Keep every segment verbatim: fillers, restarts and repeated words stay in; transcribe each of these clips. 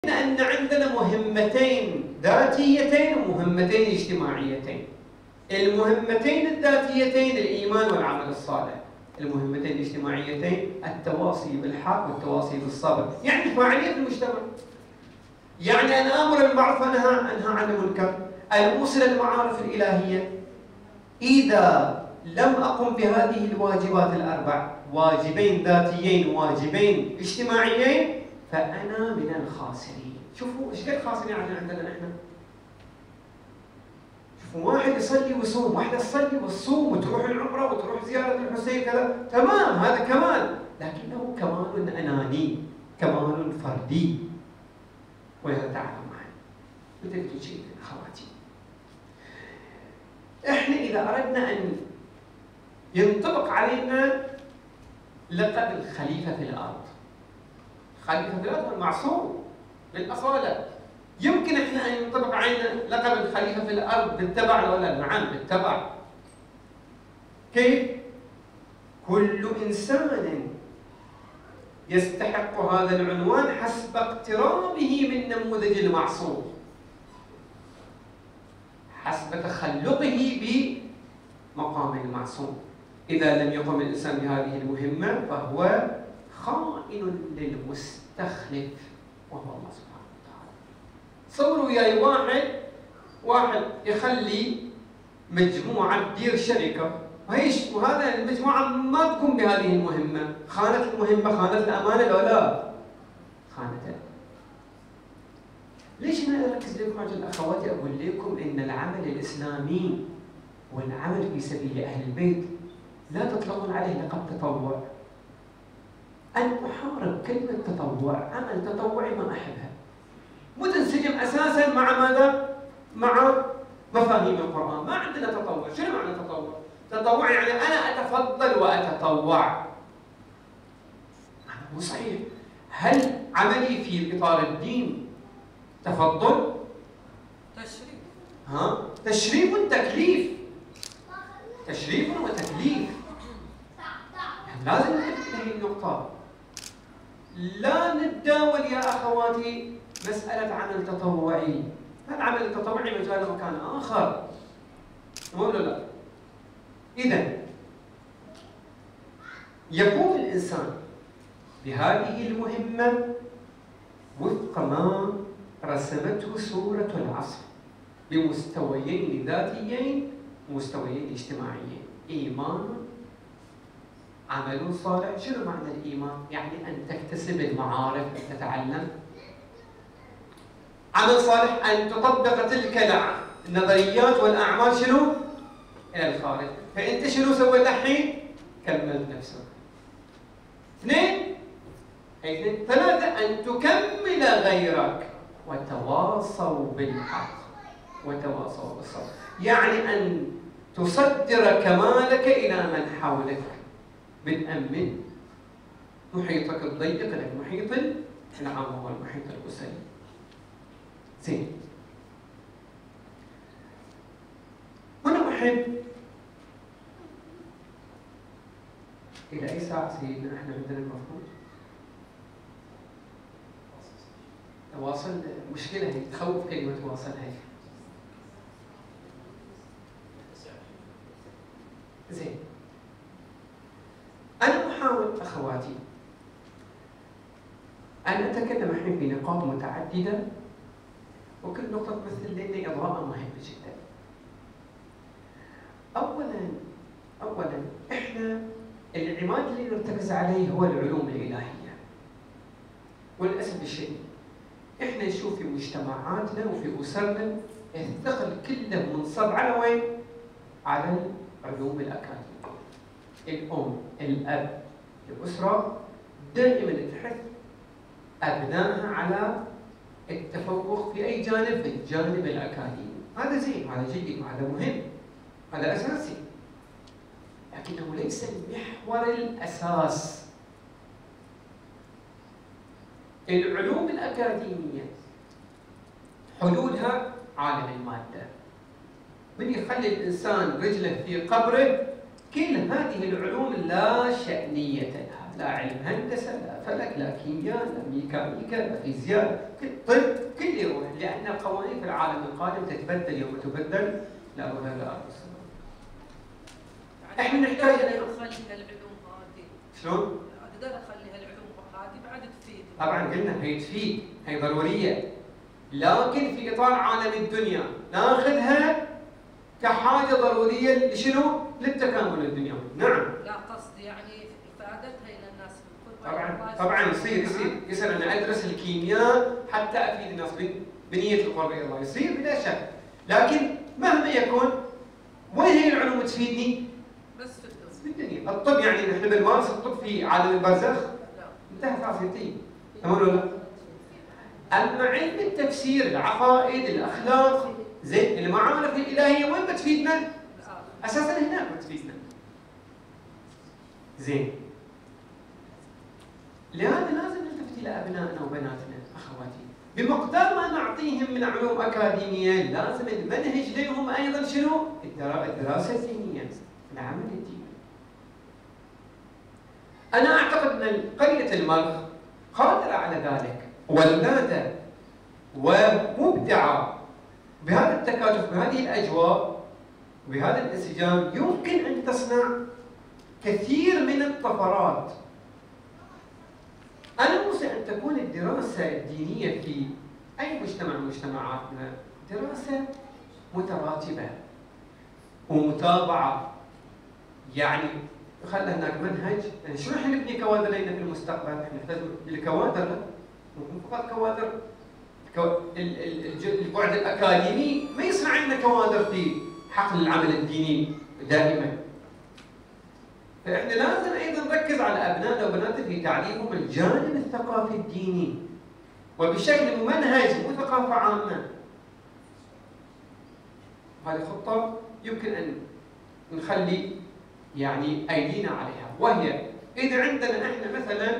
أن عندنا مهمتين ذاتيتين ومهمتين اجتماعيتين. المهمتين الذاتيتين الإيمان والعمل الصالح، المهمتين الاجتماعيتين التواصي بالحق والتواصي بالصبر، يعني فاعلية المجتمع. يعني أنا آمر بالمعروف وأنهى أنهى عن المنكر، أن أوصل المعارف الإلهية. إذا لم أقم بهذه الواجبات الأربع، واجبين ذاتيين واجبين اجتماعيين، فأنا من الخاسرين. شوفوا ايش قد خاسرين عندنا نحن. شوفوا واحد يصلي ويصوم، واحدة تصلي وتصوم وتروح العمرة وتروح زيارة الحسين كذا، تمام، هذا كمال، لكنه كمال أناني، كمال فردي. وهذا تعالوا معي. بدك شيء أخواتي. احنا إذا أردنا أن ينطبق علينا لقب الخليفة في الأرض، خليفة في الأرض المعصوم بالأصالة، يمكن احنا أن ينطبق علينا لقب الخليفة في الأرض بالتبع ولا؟ نعم بالتبع. كيف؟ كل إنسان يستحق هذا العنوان حسب اقترابه من نموذج المعصوم، حسب تخلقه بمقام المعصوم. إذا لم يقم الإنسان بهذه المهمة فهو خائن للمستخلف وهو الله سبحانه وتعالى. صوروا وياي واحد واحد يخلي مجموعة تدير شركة، وهيش وهذا المجموعة ما تقوم بهذه المهمة، خانت المهمة، خانت الأمانة لو لا؟ خانتها. ليش أنا أركز لكم عشان أخواتي أقول لكم إن العمل الإسلامي والعمل في سبيل أهل البيت لا تطلقون عليه لقب تطوع. أن أحارب كلمة تطوع، عمل تطوعي ما أحبها، متنسجم أساساً مع ماذا؟ مع مفاهيم القرآن. ما عندنا تطوع. شنو معنى تطوع؟ تطوع يعني أنا أتفضل وأتطوع. هذا مو صحيح. هل عملي في إطار الدين تفضل؟ تشريف. ها؟ تشريف وتكليف. تشريف وتكليف. لازم ننتبه لهذه النقطة. لا نتداول يا أخواتي مسألة عمل تطوعي. العمل التطوعي مجال مكان آخر. ولا لا؟ إذا يقوم الإنسان بهذه المهمة وفق ما رسمته سورة العصر بمستويين ذاتيين ومستويين اجتماعيين. إيمان، عمل صالح. شنو معنى الإيمان؟ يعني أن تكتسب المعارف، أن تتعلم. عمل صالح أن تطبق تلك النظريات والأعمال شنو؟ إلى الخارج. فأنت شنو سويت الحين؟ كملت نفسك. اثنين، اثنين، ثلاثة، أن تكمل غيرك وتواصوا بالحق وتواصوا بالصبر. يعني أن تصدر كمالك إلى من حولك. بتأمن محيطك الضيق لك محيط العام هو المحيط الأسري. زين. هنا أحب إلى أي ساعة سيدنا احنا عندنا المفروض؟ تواصل مشكلة هي، تخوف كلمة تواصل هي. زين. أنا أحاول أخواتي أن أتكلم الحين في نقاط متعددة، وكل نقطة تمثل لنا إضاءة مهمة جدا. أولاً أولاً إحنا العماد اللي نرتكز عليه هو العلوم الإلهية. وللأسف الشديد إحنا نشوف في مجتمعاتنا وفي أسرنا الثقل كله منصب على وين؟ على العلوم الأكاديمية. الأم، الأب، الأسرة دائما تحث أبنائها على التفوق في أي جانب؟ في الجانب الأكاديمي. هذا زين، هذا جيد، وهذا مهم، هذا أساسي، لكنه ليس المحور الأساس. العلوم الأكاديمية حدودها عالم المادة. من يخلي الإنسان رجله في قبره، كل هذه العلوم لا شأنية لها، لا علم هندسة، لا فلك، لا كيمياء، لا ميكانيكا، لا فيزياء، طب، كل يروح، لأن القوانين في العالم القادم تتبدل يوم تبدل لا ولا لا أرض السماء. احنا نحتاج أخلي هالعلوم هذه. شلون؟ أقدر أخلي هالعلوم هذه بعد تفيد. طبعا قلنا هي تفيد، هي ضرورية، لكن في إطار عالم الدنيا ناخذها كحاجة ضرورية لشنو؟ للتكامل الدنيوي، نعم. لا قصدي يعني افادتها الى الناس بالكل. طبعا طبعا يصير يصير يصير انا ادرس الكيمياء حتى افيد الناس بنيه القرب الى الله، يصير بلا شك، لكن مهما يكون وين هي العلوم تفيدني؟ بس في الدنيا. في الدنيا، الطب يعني نحن بنمارس الطب في عالم البرزخ؟ لا. انتهى خلاص ينتهي. تمام ولا لا؟ اما علم التفسير، العقائد، الاخلاق، زين المعارف الالهيه وين بتفيدنا؟ اساسا هناك بتفيدنا. زين. لهذا لازم نلتفت الى ابنائنا وبناتنا اخواتي، بمقدار ما نعطيهم من علوم اكاديميه لازم المنهج لهم ايضا شنو؟ الدراسه الدينيه، العمل الديني. انا اعتقد ان قريه المرخ قادره على ذلك، ولاده ومبدعه بهذا التكاتف، بهذه الاجواء، بهذا الانسجام يمكن ان تصنع كثير من الطفرات. أنا أوصي أن تكون الدراسة الدينية في أي مجتمع من مجتمعاتنا دراسة متراتبة ومتابعة. يعني خلى هناك منهج، يعني شو راح نبني كوادر لنا في المستقبل؟ احنا نحتاج الكوادر، مو فقط كوادر البعد الأكاديمي ما يصنع لنا كوادر في حقل العمل الديني دائما. فإحنا لازم أيضا نركز على أبنائنا وبناتنا في تعليمهم الجانب الثقافي الديني وبشكل ممنهج، مو ثقافة عامة. هذه خطة يمكن أن نخلي يعني أيدينا عليها، وهي إذا عندنا إحنا مثلا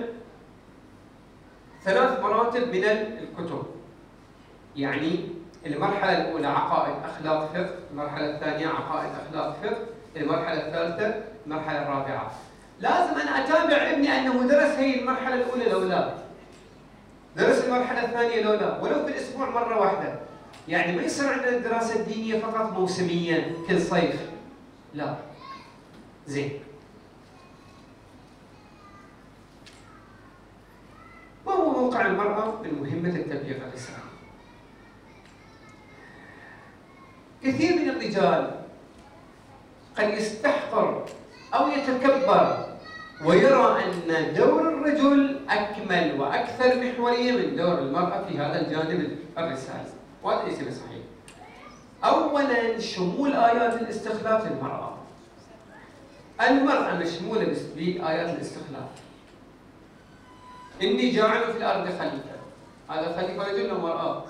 ثلاث مراتب من الكتب، يعني المرحلة الأولى عقائد أخلاق فقه، المرحلة الثانية عقائد أخلاق فقه، المرحلة الثالثة المرحلة الرابعة. لازم أنا أتابع ابني أنه درس هي المرحلة الأولى لو لا، درس المرحلة الثانية لو لا، ولو في الأسبوع مرة واحدة. يعني ما يصير عندنا الدراسة الدينية فقط موسميا كل صيف، لا. زين. ما هو موقع المرأة من مهمة التبليغ الرسالة؟ كثير من الرجال قد يستحقر أو يتكبر ويرى أن دور الرجل أكمل وأكثر محورية من دور المرأة في هذا الجانب الرسالي، وهذا ليس بصحيح. أولاً شمول آيات الاستخلاف للمرأة. المرأة مشمولة بآيات الاستخلاف. إني جاعل في الأرض خليفة. هذا خليفة رجل أو مرأة؟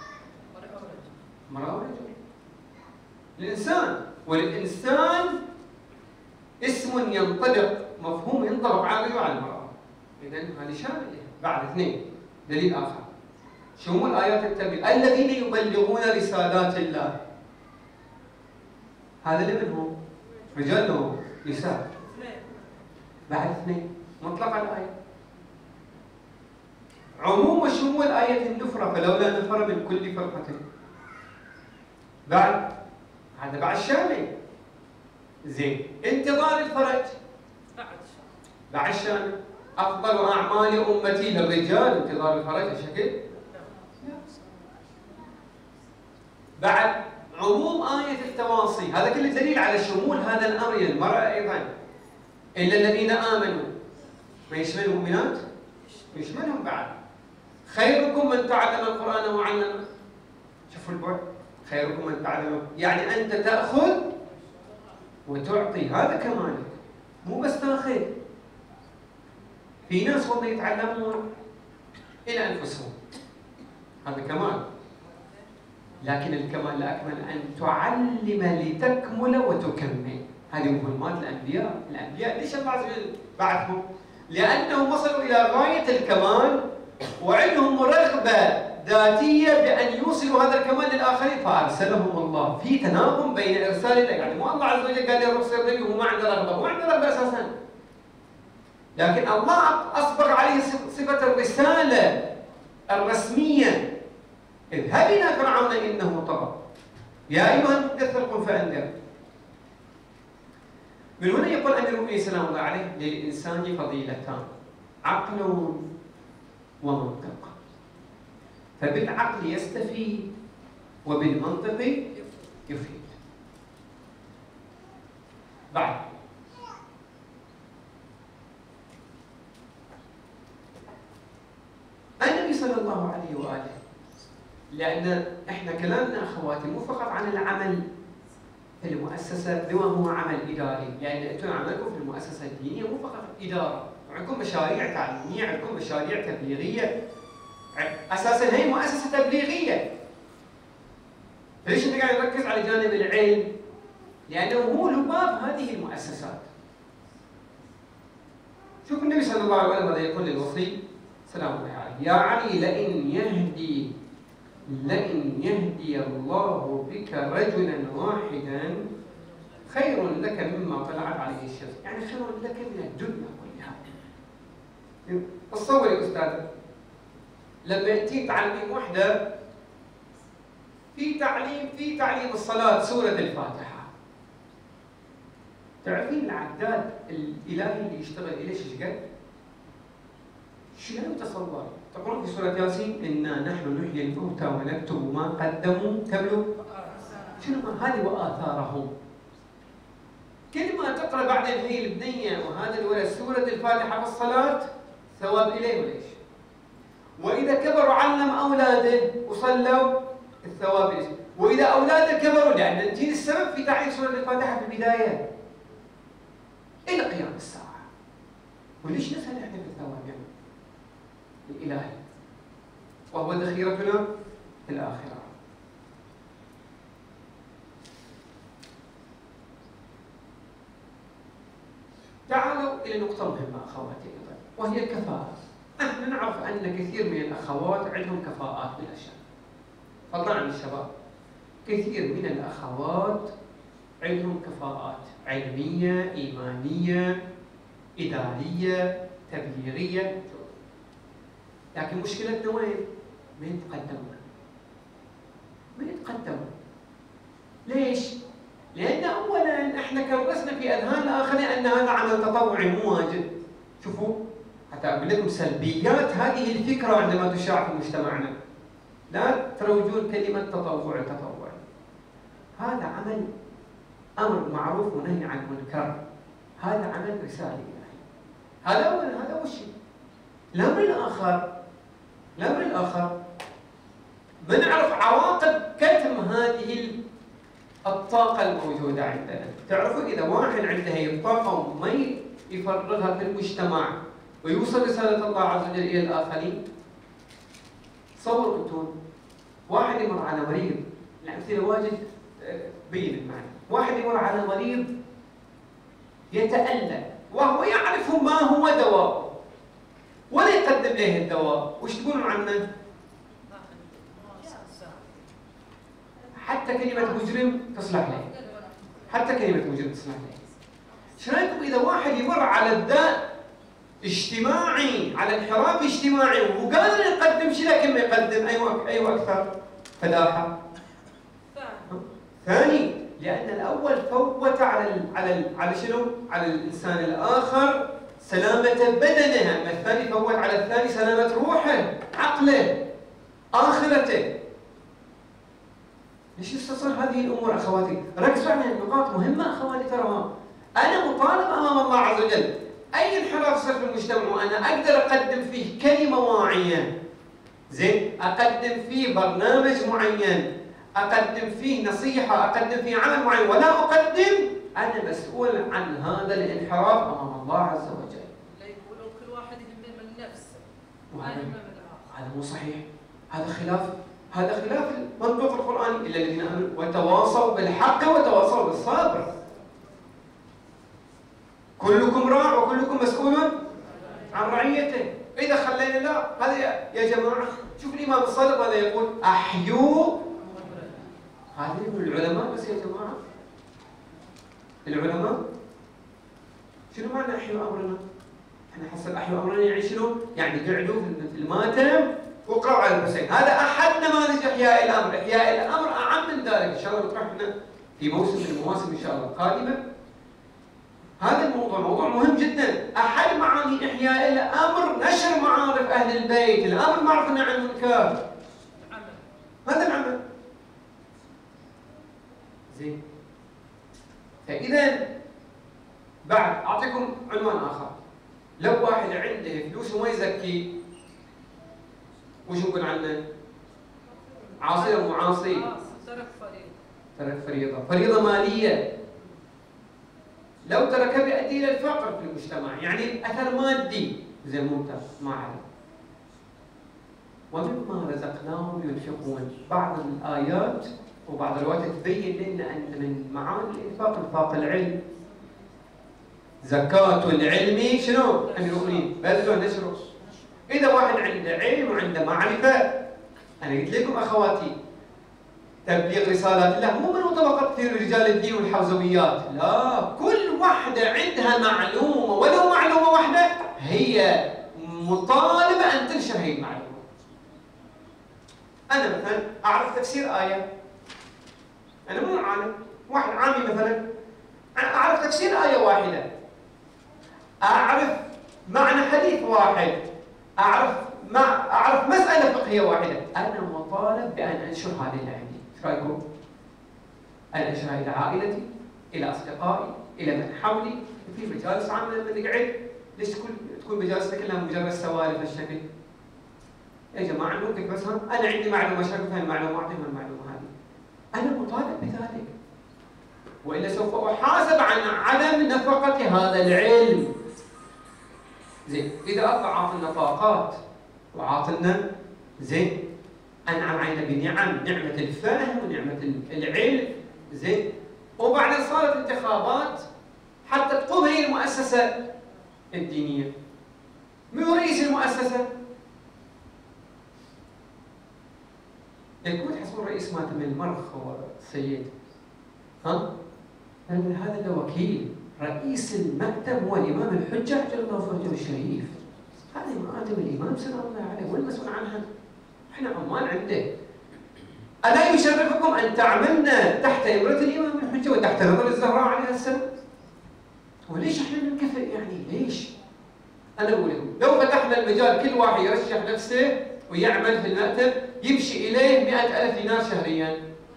مرأة ورجل. الإنسان، والإنسان اسم ينطبق، مفهوم ينطبق على الرجل وعلى المرأة. إذن هذه شاملة. بعد اثنين دليل آخر شمول آيات التبليغ، الذين يبلغون رسالات الله. هذا لمن هو؟ رجال أو نساء؟ بعد اثنين مطلق الآية. عموم وشمول آية النفرة، فلولا نفر من كل فرقة. بعد هذا بعد شامل. زين. انتظار الفرج بعد شامل. أفضل أعمال أمتي للرجال انتظار الفرج بشكل. بعد عموم آية التواصي، هذا كله دليل على شمول هذا الأمر للمرأة أيضا. إلا الذين آمنوا، ما يشمل المؤمنات؟ يشملهم بعد. خيركم من تعلم القرآن وعلمه. شوفوا البعد. خيركم من تعلم، يعني أنت تأخذ وتعطي، هذا كمالك، مو بس تاخذ. في ناس والله يتعلمون إلى أنفسهم، هذا كمال. لكن الكمال الأكمل أن تعلم لتكمل وتكمل. هذه مهمات الأنبياء. الأنبياء ليش الله عز وجل بعثهم؟ لأنهم وصلوا إلى غاية الكمال وعندهم رغبة ذاتية بأن يوصلوا هذا الكمال للآخرين، فأرسلهم الله. في تناغم بين إرسال الله، يعني مو الله عز وجل قال لي روح صير نبي وهو ما عنده رغبة، ما عنده رغبة أساسا. لكن الله أسبق عليه صفة الرسالة الرسمية. اذهب إلى فرعون إنه طغى يا أيها المدثر قم فأنذر. من هنا يقول أمير المؤمنين سلام الله عليه: للإنسان فضيلتان، عقل ومنطق، فبالعقل يستفيد وبالمنطق يفيد. بعد النبي صلى الله عليه وآله، لأن إحنا كلامنا أخواتي مو فقط عن العمل في المؤسسة بما هو عمل إداري، لأن أنتم عملكم في المؤسسة الدينية مو فقط إدارة، عندكم مشاريع تعليمية، عندكم مشاريع تبليغية. أساساً هي مؤسسة تبليغية. ليش أنت قاعد نركز على جانب العلم؟ لأنه هو لباب هذه المؤسسات. شوف النبي صلى الله عليه وسلم يقول للوصي سلام الله عليه: يا علي لئن يهدي لئن يهدي الله بك رجلا واحدا خير لك مما طلعت عليه الشمس. يعني خير لك من الدنيا كلها. تصور يا أستاذ لما يأتي تعليم وحدة في تعليم في تعليم الصلاة سورة الفاتحة، تعرفين العداد الإلهي اللي يشتغل إليه ايش قد؟ شنو تصور؟ تقرأ في سورة ياسين: إنا نحن نحيي الموتى ونكتب ما قدموا كملوا شنو هذه وآثارهم. كل ما تقرأ بعد هي البنية وهذا الولد سورة الفاتحة في الصلاة ثواب إليه وليش؟ وإذا كبروا علم أولاده وصلوا الثواب إليه، وإذا أولاده كبروا، لأن الجيل السبب في تعليم سورة الفاتحة في البداية إلى قيام الساعة. وليش نسأل إحنا في الثواب يعني؟ الإلهي، وهو ذخيرتنا في الآخرة. تعالوا إلى نقطة مهمة أخواتي أيضا، وهي الكفاءة. نحن نعرف أن كثير من الأخوات عندهم كفاءات بالأشياء، فضلا عن الشباب. كثير من الأخوات عندهم كفاءات علمية، إيمانية، إدارية، تبليغية، لكن مشكلتنا وين؟ ما يتقدمون. ما يتقدمون. ليش؟ لأن أولاً احنا كرسنا في أذهان الآخرين أن هذا عمل تطوعي مو واجب. شوفوا حتى أقول لكم سلبيات هذه الفكرة عندما تشاع في مجتمعنا. لا تروجون كلمة تطوع تطوع. هذا عمل أمر معروف ونهي عن منكر. هذا عمل رسالة إلهي. هذا أولاً، هذا أول شيء. الأمر الآخر الأمر الآخر بنعرف عواقب كتم هذه الطاقة الموجودة عندنا. تعرفوا إذا واحد عنده هي الطاقة وما يفرغها في المجتمع ويوصل رسالة الله عز وجل إلى الآخرين، تصوروا أنتم واحد يمر على مريض، الأمثلة واجد بين المعنى، واحد يمر على مريض يتألم وهو يعرف ما هو دواء ولا يقدم له الدواء، وش تقولون عنه؟ حتى كلمة مجرم تصلح له. حتى كلمة مجرم تصلح له. شو رايكم إذا واحد يمر على الداء اجتماعي، على انحراف اجتماعي وقادر يقدم شيء لكن ما يقدم، أيوة أيوة أكثر فلاحة. ثاني، لأن الأول فوت على ال على ال على شنو؟ على الإنسان الآخر سلامة بدنه، أما الثاني فوت على الثاني سلامة روحه، عقله، آخرته. ليش تصير هذه الأمور أخواتي؟ ركزوا على النقاط مهمة أخواتي ترى. أنا مطالب أمام الله عز وجل أي انحراف صار في المجتمع وأنا أقدر أقدم فيه كلمة واعية، زين، أقدم فيه برنامج معين، أقدم فيه نصيحة، أقدم فيه عمل معين، ولا أقدم، أنا مسؤول عن هذا الانحراف أمام الله عز وجل. لا يقولوا كل واحد يهم من نفسه، ما وهذا يهم من الآخر. هذا مو صحيح، هذا خلاف هذا خلاف المنطوق القرآني، إلا الذين آمنوا وتواصوا بالحق وتواصوا بالصبر. كلكم راع وكلكم مسؤول عن رعيته. إذا خلينا لا، هذا يا جماعة، شوف الإمام الصادق هذا يقول أحيوا، هذا يقول العلماء بس يا جماعة. العلماء شنو معنى أحيوا أمرنا؟ احنا حصل احيوا امرنا يعني شنو؟ يعني قعدوا في الماتم وقرأوا على الحسين، هذا احد نماذج احياء الامر، احياء الامر اعم من ذلك، ان شاء الله نطرح لنا في موسم من المواسم ان شاء الله القادمه. هذا الموضوع موضوع مهم جدا، احد معاني احياء الامر نشر معارف اهل البيت، الامر معروف عن المنكر. هذا العمل. زين. فاذا بعد اعطيكم عنوان اخر، لو واحد عنده فلوس وما يزكي وش نقول عنه؟ عاصي او معاصي؟ ترك فريضه. ترك فريضه، فريضه ماليه. لو تركها بيؤدي الى الفقر في المجتمع، يعني اثر مادي. زين ممتاز، ما عليه. ومما رزقناهم ينفقون، بعض الايات وبعض الروايات تبين لنا ان من معاني الانفاق انفاق العلم. زكاة العلم شنو؟ أن يؤمن بذله نشره. إذا واحد عنده علم وعنده معرفة، أنا قلت لكم أخواتي تبليغ رسالات الله مو من طبقة في رجال الدين والحوزويات، لا، كل واحدة عندها معلومة ولو معلومة واحدة هي مطالبة أن تنشر هي المعلومة. أنا مثلا أعرف تفسير آية، أنا مو عالم، واحد عامي مثلا أعرف تفسير آية واحدة، أعرف معنى حديث واحد، أعرف مع أعرف مسألة فقهية واحدة، أنا مطالب بأن أنشر هذه العلم. إيش رأيكم؟ أن أنشرها إلى عائلتي، إلى أصدقائي، إلى من حولي، في مجالس عامة لما نقعد، ليش تكون تكون مجالسنا كلها مجرد سوالف هالشكل؟ يا جماعة ممكن بس أنا عندي معلومة شاركوا في المعلومة أعطيهم المعلومة هذه. أنا مطالب بذلك. وإلا سوف أحاسب عن عدم نفقة هذا العلم. زين، إذا الله عاطلنا طاقات وعاطلنا زين، أنعم علينا بنعم، نعمة الفهم ونعمة العلم، زين، وبعدين صارت انتخابات حتى تقوم هي المؤسسة الدينية. من رئيس المؤسسة؟ الكويت حصول رئيس مات من المرخ هو السيد. ها؟ لأن هذا له وكيل، رئيس المكتب هو الإمام الحجة عجل الله فرجه الشريف. هذه مآتم الإمام سلام الله عليه والمسؤول عنها. احنا عمان عنده. ألا يشرفكم أن تعملنا تحت إمرة الإمام الحجة وتحت نظر الزهراء عليها السلام؟ وليش احنا ننكفئ يعني؟ ليش؟ أنا أقول لكم لو فتحنا المجال كل واحد يرشح نفسه ويعمل في المكتب يمشي إليه مئة ألف دينار شهريا.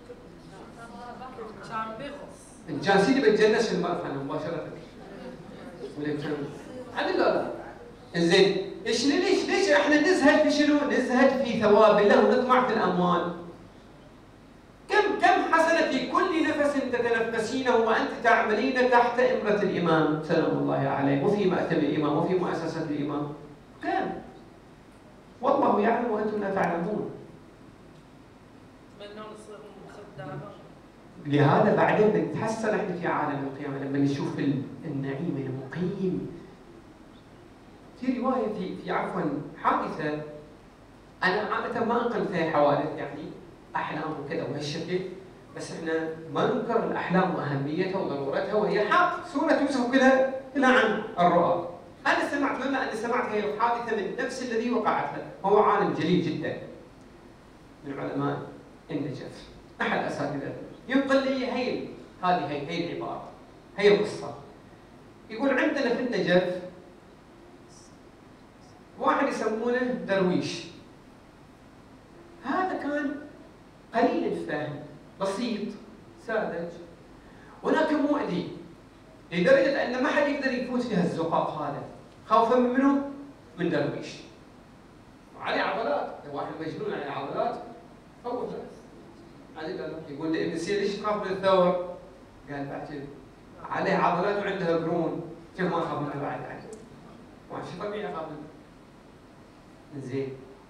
إن كان سيدي بتجنس في المرفأ مباشرة. ولا كان عدل لا. إنزين، إيش ليش ليش إحنا نزهد في شنو؟ نزهد في ثواب الله ونطمع في الأموال. كم كم حسنة في كل نفس تتنفسينه وأنت تعملين تحت إمرة الإمام سلام الله عليه وفي مأتم الإمام وفي مؤسسة الإمام. كم؟ والله يعلم وأنتم لا تعلمون. لهذا بعدين بنتحسن احنا في عالم القيامة لما نشوف النعيم المقيم. في رواية في في عفوا حادثة أنا عادة ما أنقل فيها حوادث يعني أحلام وكذا وهالشكل، بس احنا ما ننكر الأحلام وأهميتها وضرورتها وهي حق. سورة يوسف كلها كلها عن الرؤى. أنا سمعت لما أنا سمعت هي الحادثة من نفس الذي وقعت له، هو عالم جليل جدا من علماء النجف، أحد أساتذتنا، ينقل لي هي هذه هي هي العبارة، هي القصة. يقول عندنا في النجف واحد يسمونه درويش. هذا كان قليل الفهم، بسيط، ساذج، ولكن مؤذي لدرجة أن ما حد يقدر يفوت في هالزقاق هذا، خوفا من منه؟ من درويش. وعليه عضلات، واحد مجنون عليه عضلات، خوفه. يقول لي ابن سينا ليش تخاف من الثور؟ قال بعد عليه عضلات وعنده قرون، كيف ما اخاف منه بعد يعني؟ شيء طبيعي اخاف منه. زين.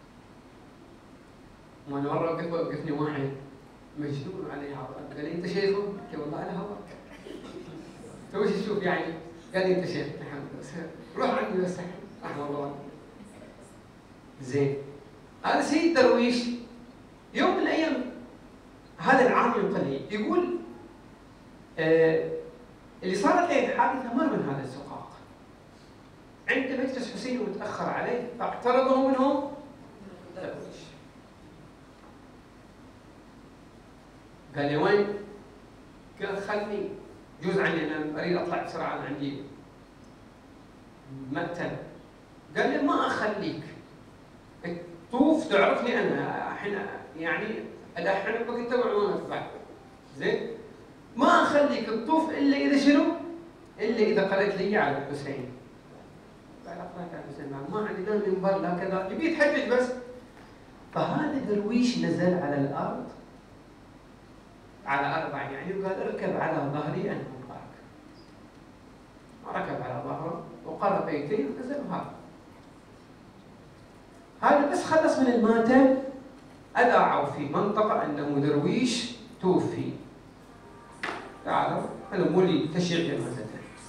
وانا مره وقف وقفني واحد مجنون عليه عضلات، قال لي انت شيخه؟ قلت والله انا هو. تو وش تشوف يعني؟ قال لي انت شيخ الحمد لله، روح عندي بس رحمه الله. زين. هذا سيد درويش يوم من الايام هذا العالم القليل يقول آه اللي صارت له الحادثه مر من هذا الزقاق. عنده مجلس حسيني ومتاخر عليه فاعترضه منهم درويش. قال لي وين؟ قال خلني جوز عني انا اريد اطلع بسرعه، انا عندي مقتل. قال لي ما اخليك طوف تعرفني انا الحين يعني الحين انت وعيونك بعد زين، ما اخليك تطوف الا اذا شنو؟ الا اذا قرأت لي على الحسين. قال اقرأت على الحسين ما عندي لا منبر لا كذا، يبي يتحجج بس. فهذا درويش نزل على الارض على اربع يعني وقال اركب على ظهري انا منبرك. ركب على ظهره وقرأ بيتين ونزل وهرب. هذا بس خلص من الماتم اذاعوا في منطقه انه درويش توفي. تعالوا انا مو لي تشييع جنازته.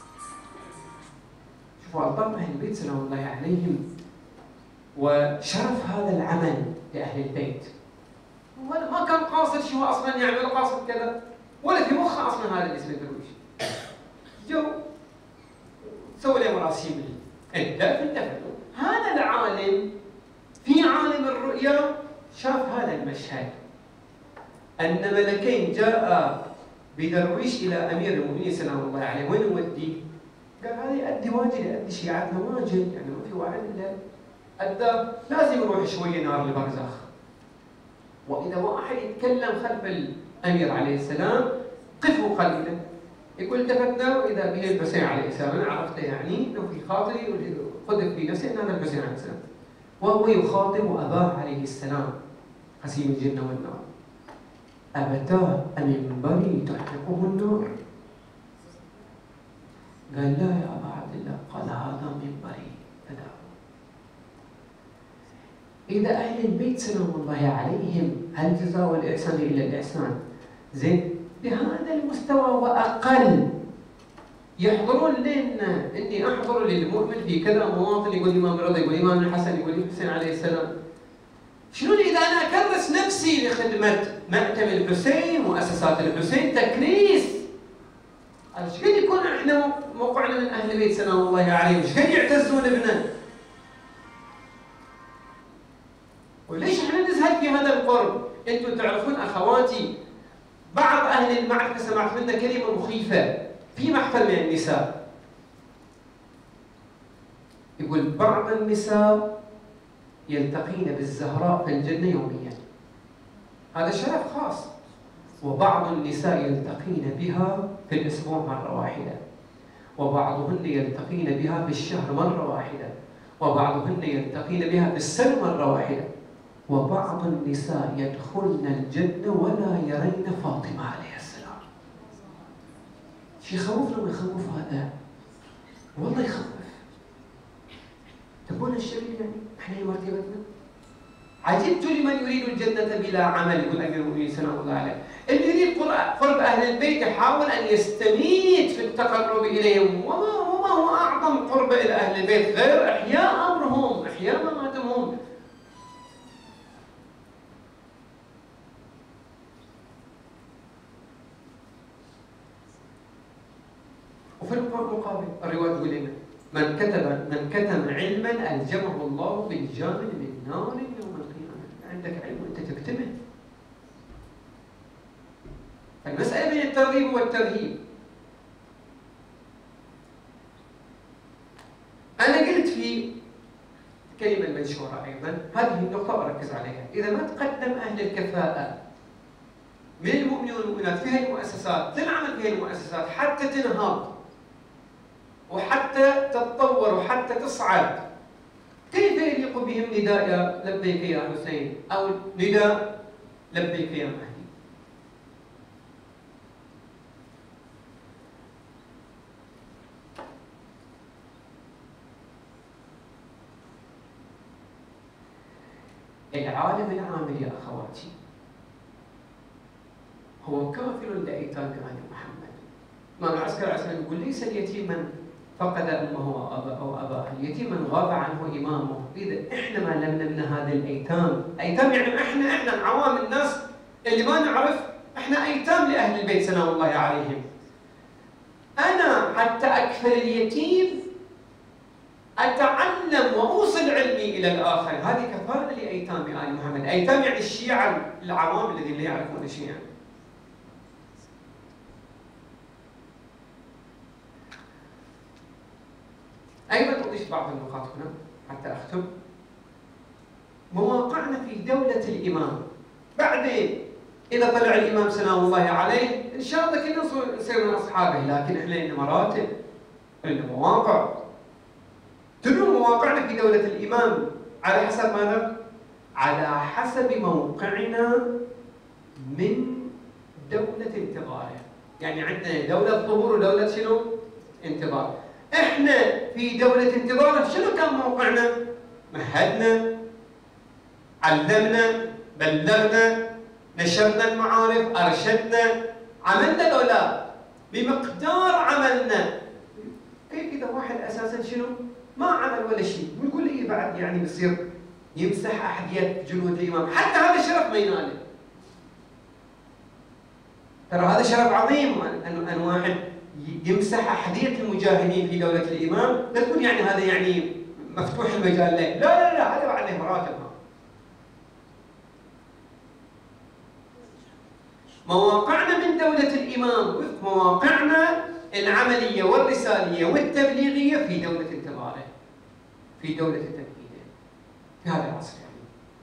شوفوا الطب اهل البيت سلام الله عليهم وشرف هذا العمل لاهل البيت. ولا ما كان قاصد شو اصلا يعني ولا قاصد كذا ولا في مخه اصلا هذا اللي اسمه درويش. جو سووا له مراسيم الدفن دفن. هذا العالم في عالم الرؤيا شاف هذا المشهد ان ملكين جاء بدرويش الى امير المؤمنين سلام الله عليه. وين يوديه؟ قال هذا يؤدي واجب يؤدي شيعتنا واجب يعني ما في واحد الا ادى لازم يروح شويه نار البرزخ. واذا واحد يتكلم خلف الامير عليه السلام قفوا قليلا. يقول التفتنا واذا به الحسين عليه السلام. انا عرفت يعني لو في خاطري قذف في نفسي ان هذا الحسين عليه السلام. وهو يخاطب اباه عليه السلام قسيم الجنه والنار. أبتاه أمنبري تحرقه النار؟ قال لا يا أبا عبد الله. قال هذا منبري فداه. إذا أهل البيت سلام الله عليهم هل جزاء والإحسان إلا الإحسان زين بهذا المستوى وأقل يحضرون لنا إني أحضر للمؤمن في كذا مواطن يقول الإمام رضا يقول الإمام الحسن يقول الحسين عليه السلام. شنو إذا أنا أكرس نفسي لخدمة مأتم الحسين مؤسسات الحسين تكريس؟ ايش قد يكون احنا موقعنا من أهل البيت سلام الله عليهم؟ ايش قد يعتزون بنا؟ وليش احنا نزهد في هذا القرب؟ انتم تعرفون أخواتي بعض أهل المعرفة سمعت منا كلمة مخيفة في محفل من النساء. يقول بعض النساء يلتقين بالزهراء في الجنة يوميا. هذا شرف خاص. وبعض النساء يلتقين بها في الأسبوع مرة واحدة. وبعضهن يلتقين بها في الشهر مرة واحدة. وبعضهن يلتقين بها في السنة مرة واحدة. وبعض النساء يدخلن الجنة ولا يرين فاطمة عليه السلام. شي يخوفنا ويخوف هذا والله يخوف. تبون الشريف يعني احنا هي مرتبتنا. عجبت لمن يريد الجنة بلا عمل يقول أمير المؤمنين سلام الله عليه. اللي يريد قرب أهل البيت يحاول أن يستميت في التقرب إليهم. وما وما هو أعظم قرب إلى أهل البيت غير إحياء أمرهم إحياء مماتهم. وفي المقابل الرواية تقول لنا من كتب من كتم علما ألجمه الله بالجامل من نار يوم القيامة. عندك علم وأنت تكتمه. المسألة بين الترغيب والترهيب. أنا قلت في الكلمة المنشورة أيضا هذه النقطة وأركز عليها. إذا ما تقدم أهل الكفاءة من المؤمنين والمؤمنات في هذه المؤسسات تنعمل في هذه المؤسسات حتى تنهض وحتى تتطور وحتى تصعد، كيف يليق بهم نداء يا لبيك يا حسين أو نداء لبيك يا مهدي؟ العالم العامل يا أخواتي هو كافل لأيتام آل محمد. إمام العسكري عليه السلام يقول ليس اليتيم من فقد أمه أو أباه، اليتيم من غاب عنه إمامه. إذا إحنا ما لم نمنع هذه الأيتام، أيتام يعني إحنا إحنا عوام الناس اللي ما نعرف، إحنا أيتام لأهل البيت سلام الله عليهم. أنا حتى أكفل اليتيم أتعلم وأوصل علمي إلى الآخر. هذه كفالة لأيتام آل محمد. أيتام يعني الشيعة العوام الذين لا يعرفون شيئا. أيضا أضيف بعض النقاط هنا حتى أختم. مواقعنا في دولة الإمام. بعدين إذا طلع الإمام سلام الله عليه إن شاء الله كلنا نصير من أصحابه، لكن إحنا لنا مراتب، لنا مواقع. تدرون مواقعنا في دولة الإمام على حسب ماذا؟ على حسب موقعنا من دولة انتظاره. يعني عندنا دولة ظهور ودولة شنو؟ انتظار. إحنا في دولة انتظاره شنو كان موقعنا؟ مهدنا، علمنا، بلغنا، نشرنا المعارف، أرشدنا، عملنا لو لا؟ بمقدار عملنا. كيف إذا واحد أساساً شنو؟ ما عمل ولا شيء، ويقول لي بعد يعني بصير يمسح أحذية جنود الإمام، حتى هذا الشرف ما يناله. ترى هذا شرف عظيم أن أن واحد يمسح أحذية المجاهدين في دولة الإمام، لا تقول يعني هذا يعني مفتوح المجال له، لا لا لا، هذا بعد له مراتبها. مواقعنا من دولة الإمام وفق مواقعنا العملية والرسالية والتبليغية في دولة انتظاره، في دولة تنفيذه، في هذا العصر يعني.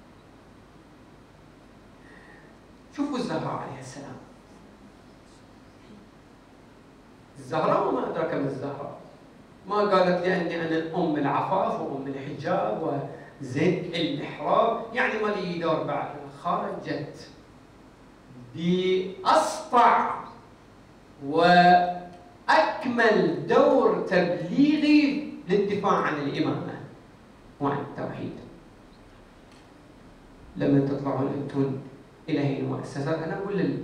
شوفوا الزهراء عليها السلام. الزهراء وما أدراك ما الزهراء. ما قالت لأني أنا أم العفاف وأم الحجاب وزين المحراب، يعني ما لي دور بعد. خرجت بأسطع وأكمل دور تبليغي للدفاع عن الإمامة وعن التوحيد. لما تطلعون أنتم إلى هذه المؤسسات، أنا أقول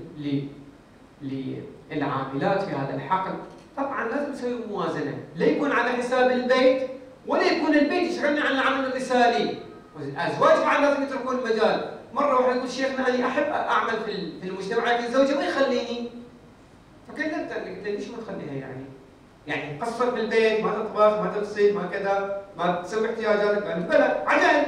للعاملات في هذا الحقل طبعا لازم نسوي موازنة، لا يكون على حساب البيت ولا يكون البيت يشغلنا عن العمل الرسالي. الأزواج بعد لازم يتركون المجال. مرة واحد يقول شيخنا أنا أحب أعمل في المجتمع لكن زوجي ما يخليني. فكيف أنت قلت ليش ما تخليها يعني؟ يعني تقصر في البيت، ما تطبخ، ما تغسل، ما كذا، ما تسوي احتياجاتك، قال بلى عجل.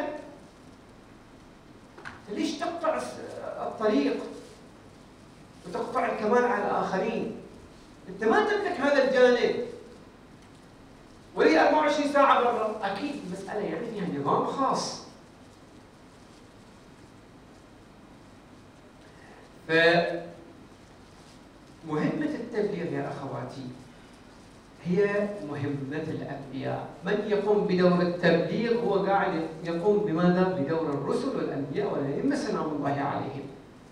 ليش تقطع الطريق وتقطع الكمال على الآخرين؟ أنت ما تملك هذا الجانب. ولي أربعة وعشرين ساعة برا، أكيد المسألة يعني فيها نظام خاص. فمهمة التبليغ يا أخواتي هي مهمة الأنبياء. من يقوم بدور التبليغ هو قاعد يقوم بماذا؟ بدور الرسل والأنبياء والأئمة سلام الله عليهم.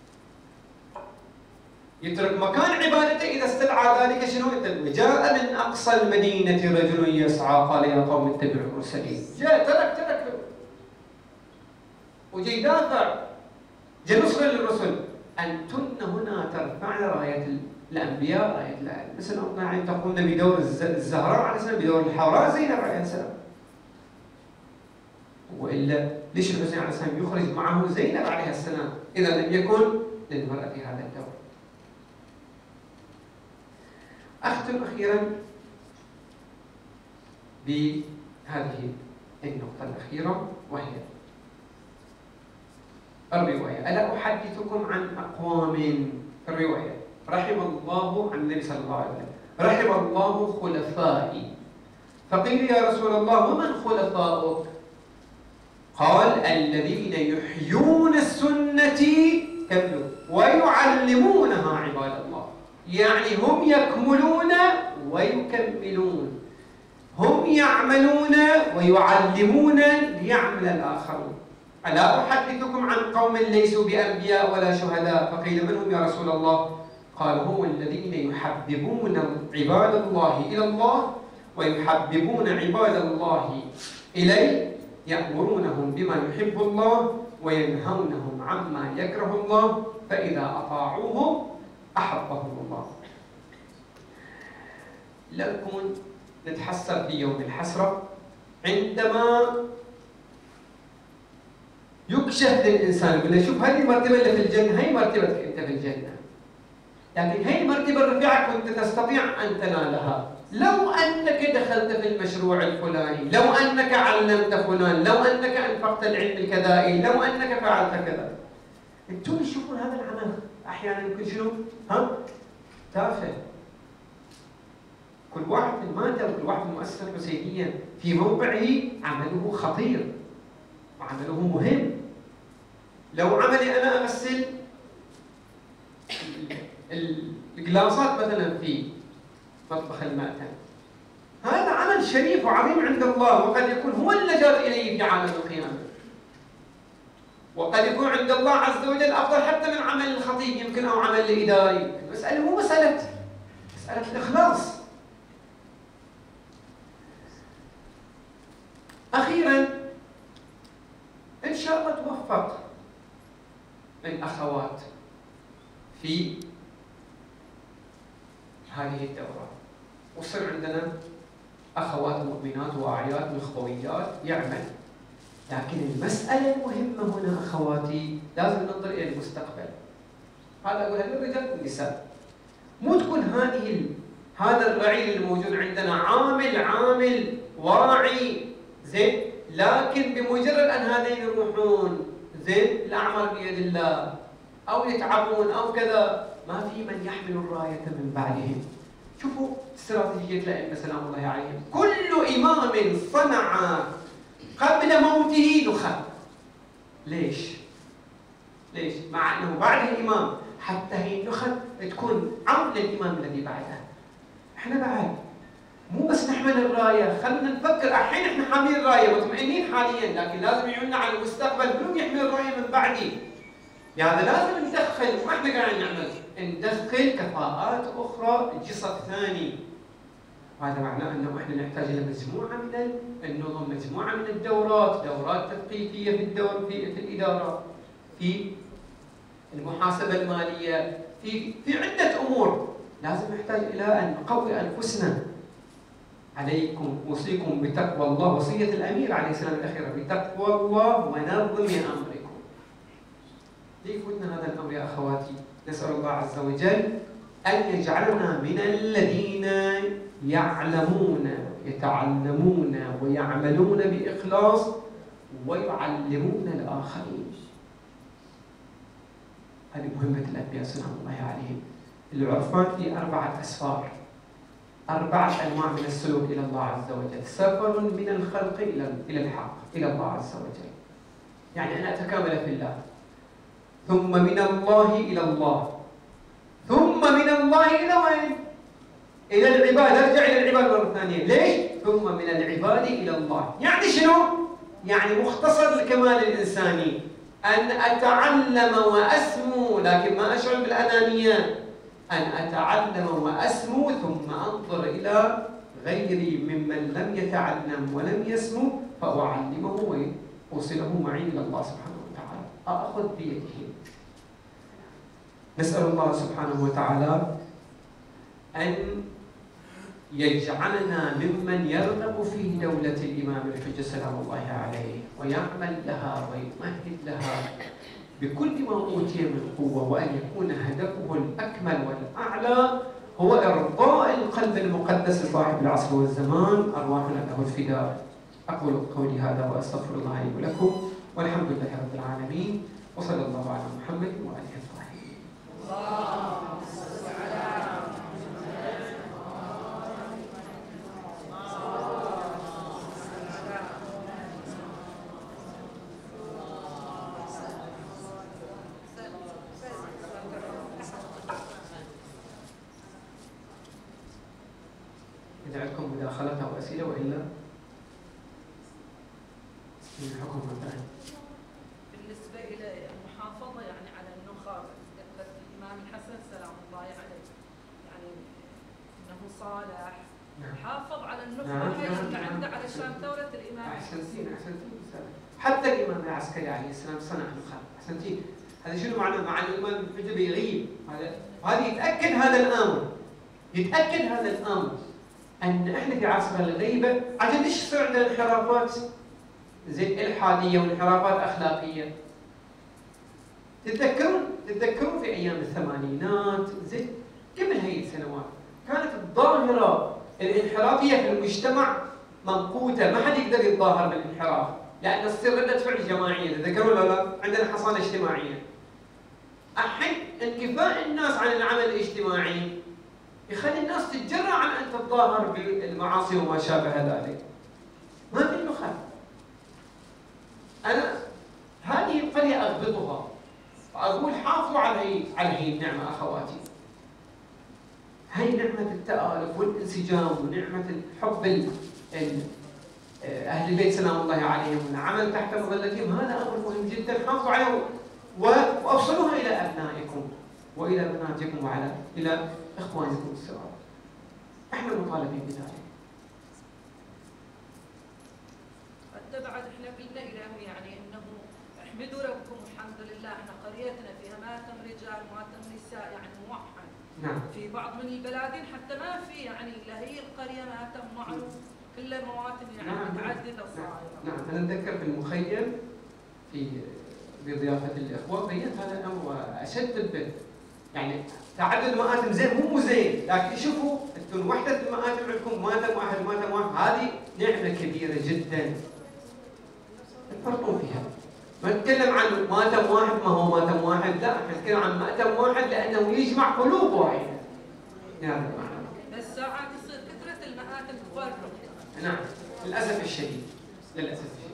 يترك مكان عبادته إذا استدعى ذلك شنو؟ جاء من أقصى المدينة رجل يسعى قال يا قوم اتبعوا المرسلين. جاء ترك ترك وجاء يدافع، جاء نصرا للرسل. أنتن هنا ترفعن راية الأنبياء، راية الأئمة مثلا يعني تقومن بدور الزهراء عليه السلام، بدور الحوراء زينب عليه السلام. وإلا ليش الحسين عليه السلام يخرج معه زينب عليه السلام إذا لم يكن للمرأة في هذا الدور؟ أختم أخيرا بهذه النقطة الأخيرة وهي الرواية. ألا أحدثكم عن أقوام في الرواية رحم الله عن النبي صلى الله عليه وسلم رحم الله خلفائي. فقيل يا رسول الله ومن خلفاؤك؟ قال الذين يحيون السنة كملوا ويعلمونها عباد الله. يعني هم يكملون ويكملون، هم يعملون ويعلمون ليعمل الآخرون. ألا أحدثكم عن قوم ليسوا بأنبياء ولا شهداء؟ فقيل من هم يا رسول الله؟ قال هم الذين يحببون عباد الله إلى الله ويحببون عباد الله إليه، يأمرونهم بما يحب الله وينهونهم عما يكره الله، فإذا أطاعوه أحبهم الله. لكم نتحسر في يوم الحسرة عندما يكشف للإنسان يقول له شوف هذه المرتبة اللي في الجنة هي مرتبتك أنت في الجنة، لكن هي المرتبة الرفيعة كنت تستطيع أن تنالها لو أنك دخلت في المشروع الفلاني، لو أنك علمت فلان، لو أنك أنفقت العلم الكذائي، لو أنك فعلت كذا. أنتم تشوفون هذا العمل أحيانا يمكن شنو؟ ها؟ تافه. كل واحد في المادة وكل واحد في المؤسسة الحسينية في موقعه عمله خطير وعمله مهم. لو عملي أنا أغسل الجلاصات مثلا في مطبخ المأتم، هذا عمل شريف وعظيم عند الله، وقد يكون هو اللجأ إليه في عالم القيامة، وقد يكون عند الله عز وجل أفضل حتى من عمل الخطيب يمكن أو عمل الإداري. المسألة مو مسألة مسألة الإخلاص. أخيرا إن شاء الله توفق الأخوات في هذه الدورة وصير عندنا أخوات مؤمنات واعيات مخبويات يعمل. لكن المسألة المهمة هنا أخواتي لازم ننظر إلى المستقبل. هذا أقولها للرجال والنساء. مو تكون هذه هذا الرعيل الموجود عندنا عامل عامل واعي زين، لكن بمجرد أن هذين يروحون زين الأعمال بيد الله أو يتعبون أو كذا، ما في من يحمل الراية من بعدهم. شوفوا استراتيجية الأئمة سلام الله عليهم. كل إمام صنع قبل موته نخب. ليش؟ ليش؟ مع أنه بعد الإمام حتى هي النخب تكون عون للإمام الذي بعده. إحنا بعد مو بس نحمل الراية، خلينا نفكر الحين إحنا حاملين الراية مطمئنين حاليا، لكن لازم يعيننا على المستقبل منو يحمل الراية من بعدي. يعني لازم ندخل، وإحنا قاعدين نعمل ندخل كفاءات أخرى جسد ثاني. وهذا معناه أنه إحنا نحتاج إلى مجموعة من النظم، مجموعة من الدورات، دورات تثقيفية في الدور في, في الإدارة، في المحاسبة المالية، في في عدة أمور. لازم نحتاج إلى أن نقوي أنفسنا. عليكم أوصيكم بتقوى الله، وصية الأمير عليه السلام الأخيرة بتقوى الله ونظم أمركم. ليفوتنا هذا الأمر يا أخواتي. نسأل الله عز وجل أن يجعلنا من الذين يعلمون يتعلمون ويعملون بإخلاص ويعلمون الآخرين. هذه مهمة الأنبياء سلام الله عليهم. العرفان في أربعة أسفار، أربعة أنواع من السلوك إلى الله عز وجل. سفر من الخلق إلى إلى الحق إلى الله عز وجل، يعني أن أتكامل في الله، ثم من الله إلى الله، ثم من الله إلى وين؟ إلى العباد. أرجع إلى العباد مرة ثانية. ليش؟ ثم من العباد إلى الله. يعني شنو؟ يعني مختصر الكمال الإنساني، أن أتعلم وأسمو لكن ما أشعر بالأنانية، أن أتعلم وأسمو ثم أنظر إلى غيري ممن لم يتعلم ولم يسمو فأعلمه وأوصله معي إلى الله سبحانه وتعالى، أأخذ بيده. نسأل الله سبحانه وتعالى أن يجعلنا ممن يرغب في دولة الإمام الحجة سلام الله عليه ويعمل لها ويمهد لها بكل ما أوتي من قوة، وأن يكون هدفه الأكمل والأعلى هو إرضاء القلب المقدس لصاحب العصر والزمان، أرواحنا له الفداء. أقول قولي هذا وأستغفر الله لي ولكم، والحمد لله رب العالمين، وصلى الله على محمد وآله الطاهرين. اللهم صل على إذا عندكم مداخلات أو أسئلة، وإلا من الحكم مثلا. بالنسبة إلى المحافظة يعني على النخب، ذكرت الإمام الحسن سلام الله عليه يعني أنه صالح، نعم. حافظ على النخبة نعم. اللي نعم. عنده علشان ثورة الإمام. أحسنتين أحسنتين. حتى الإمام العسكري عليه السلام صنع نخب. أحسنتين. هذا شنو معناه؟ مع الإمام الحجة بيغيب، هذا وهذا يتأكد هذا الأمر، يتأكد هذا الأمر أن إحنا في عصر الغيبة. عشان إيش يصير عندنا انحرافات زي الحادية وانحرافات أخلاقية؟ تتذكرون تتذكرون في أيام الثمانينات زي قبل هي السنوات كانت الظاهرة الانحرافية في المجتمع ممقوتة، ما حد يقدر يتظاهر بالانحراف، لأن تصير ردة فعل جماعية، تذكروا ولا لا؟ عندنا حصانة اجتماعية. الحين انكفاء الناس عن العمل الاجتماعي يخلي الناس تتجرأ عن أن تتظاهر بالمعاصي وما شابه ذلك. ما في له خلل. أنا هذه القرية أضبطها، وأقول حافظوا على هي على هي النعمة أخواتي. هي نعمة التآلف والانسجام ونعمة الحب ال أهل البيت سلام الله عليهم والعمل تحت مظلتهم، هذا أمر مهم جدا، حافظوا عليه وأوصلوها إلى أبنائكم وإلى بناتكم وعلى إلى إخوانكم الصغار. احنا مطالبين بذلك. حتى بعد احنا قلنا لهم يعني انه احمدوا ربكم الحمد لله احنا قريتنا فيها ماتم رجال وماتم نساء يعني موحد. نعم. في بعض من البلادين حتى ما في يعني الا هي القريه ماتم معروف كلها مواتم يعني نعم. متعدده صايره. نعم انا اتذكر في المخيم في بضيافه الاخوه بينت هذا الامر واشد يعني تعدد المآتم زين مو زين، لكن شوفوا انتم وحده المآتم عندكم ماتم واحد ماتم واحد، هذه نعمه كبيره جدا. تفرطون فيها. ما نتكلم عن ماتم واحد ما هو ماتم واحد، لا نتكلم عن ماتم واحد لانه يجمع قلوب واحده. هذا المعنى. بس ساعات يصير كثره المآتم تفرق. نعم للاسف الشديد، للاسف الشديد.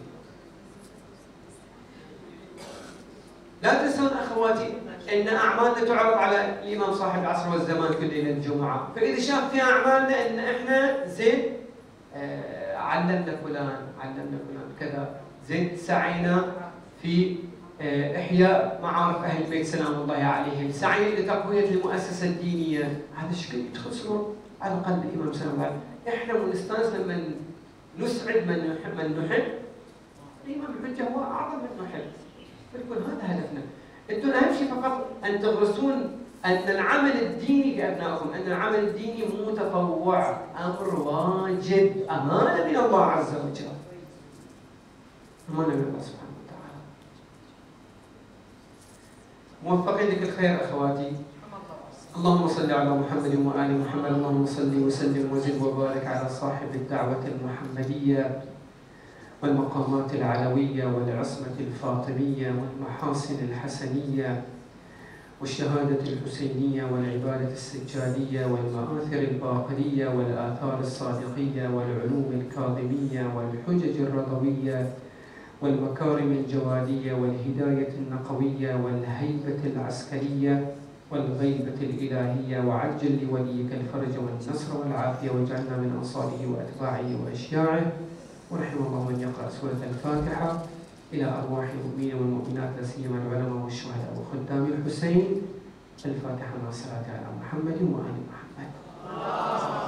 لا تنسون اخواتي ان اعمالنا تعرض على الامام صاحب العصر والزمان كل ليله الجمعه، فاذا شاف فيها اعمالنا ان احنا زين آه علمنا فلان، علمنا فلان كذا، زين سعينا في آه احياء معارف اهل البيت سلام الله عليهم، سعينا لتقويه المؤسسه الدينيه، هذا الشكل يدخل سرور على قلب الامام سلام الله عليه. احنا ونستانس لما نسعد من نحب من نحب، الامام الحجه هو اعظم من نحب. فيكون هذا هدفنا. انتم اهم شيء فقط ان تغرسون ان العمل الديني لابنائكم، ان العمل الديني مو تطوع، امر واجب، امانه من الله عز وجل. امانه من الله سبحانه وتعالى. موفقين لك الخير اخواتي. اللهم صل على محمد وآل محمد، اللهم صل وسلم وزد وبارك على صاحب الدعوة المحمدية والمقامات العلوية والعصمة الفاطمية والمحاسن الحسنية والشهادة الحسينية والعبادة السجادية والمآثر الباقرية والآثار الصادقية والعلوم الكاظمية والحجج الرضوية والمكارم الجوادية والهداية النقوية والهيبة العسكرية والغيبة الإلهية، وعجل لوليك الفرج والنصر والعافية، واجعلنا من أنصاره وأتباعه وأشياعه. ورحم الله من يقرأ سورة الفاتحة إلى أرواح المؤمنين والمؤمنات لا سيما العلماء والشهداء وخدام الحسين. الفاتحة مع الصلاة على محمد وآل محمد.